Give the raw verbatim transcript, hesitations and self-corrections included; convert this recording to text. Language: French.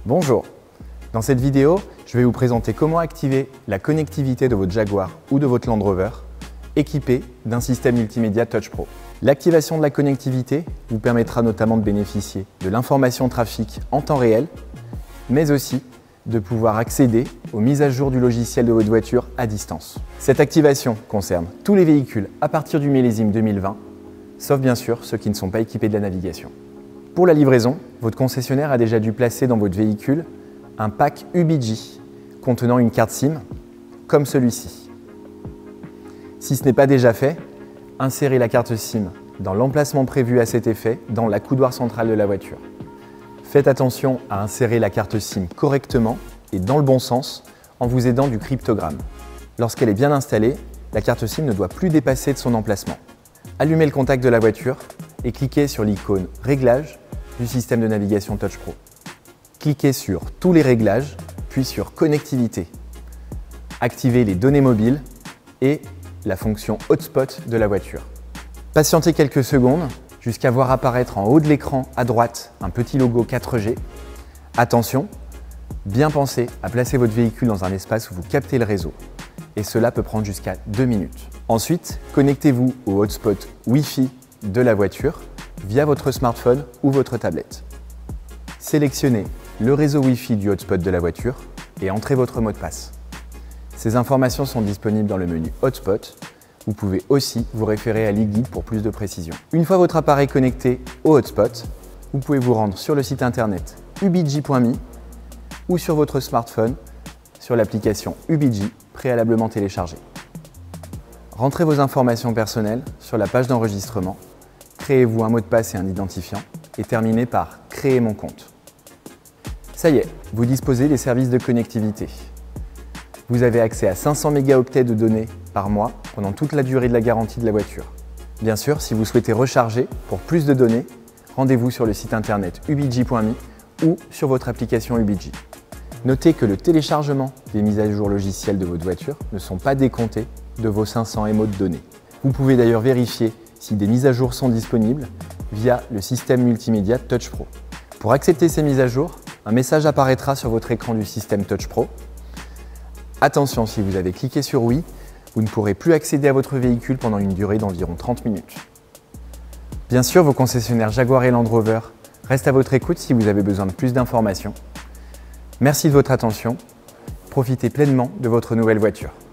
Bonjour. Dans cette vidéo, je vais vous présenter comment activer la connectivité de votre Jaguar ou de votre Land Rover équipé d'un système multimédia Touch Pro. L'activation de la connectivité vous permettra notamment de bénéficier de l'information trafic en temps réel, mais aussi de pouvoir accéder aux mises à jour du logiciel de votre voiture à distance. Cette activation concerne tous les véhicules à partir du millésime deux mille vingt, sauf bien sûr ceux qui ne sont pas équipés de la navigation. Pour la livraison, votre concessionnaire a déjà dû placer dans votre véhicule un pack U B G contenant une carte SIM comme celui-ci. Si ce n'est pas déjà fait, insérez la carte SIM dans l'emplacement prévu à cet effet dans l'accoudoir central de la voiture. Faites attention à insérer la carte SIM correctement et dans le bon sens en vous aidant du cryptogramme. Lorsqu'elle est bien installée, la carte SIM ne doit plus dépasser de son emplacement. Allumez le contact de la voiture et cliquez sur l'icône « Réglages » du système de navigation Touch Pro. Cliquez sur « Tous les réglages » puis sur « Connectivité ». Activez les données mobiles et la fonction Hotspot de la voiture. Patientez quelques secondes jusqu'à voir apparaître en haut de l'écran à droite un petit logo quatre G. Attention, bien pensez à placer votre véhicule dans un espace où vous captez le réseau. Et cela peut prendre jusqu'à deux minutes. Ensuite, connectez-vous au hotspot Wi-Fi de la voiture via votre smartphone ou votre tablette. Sélectionnez le réseau Wi-Fi du hotspot de la voiture et entrez votre mot de passe. Ces informations sont disponibles dans le menu Hotspot. Vous pouvez aussi vous référer à l'e-guide pour plus de précision. Une fois votre appareil connecté au hotspot, vous pouvez vous rendre sur le site internet u b g point m e ou sur votre smartphone sur l'application U B G préalablement téléchargée. Rentrez vos informations personnelles sur la page d'enregistrement, créez-vous un mot de passe et un identifiant et terminez par « Créer mon compte ». Ça y est, vous disposez des services de connectivité. Vous avez accès à cinq cents mégaoctets de données par mois pendant toute la durée de la garantie de la voiture. Bien sûr, si vous souhaitez recharger pour plus de données, rendez-vous sur le site internet u b g point m e ou sur votre application U B G. Notez que le téléchargement des mises à jour logicielles de votre voiture ne sont pas décomptés de vos cinq cents mégaoctets de données. Vous pouvez d'ailleurs vérifier si des mises à jour sont disponibles via le système multimédia Touch Pro. Pour accepter ces mises à jour, un message apparaîtra sur votre écran du système Touch Pro. Attention, si vous avez cliqué sur oui, vous ne pourrez plus accéder à votre véhicule pendant une durée d'environ trente minutes. Bien sûr, vos concessionnaires Jaguar et Land Rover restent à votre écoute si vous avez besoin de plus d'informations. Merci de votre attention. Profitez pleinement de votre nouvelle voiture.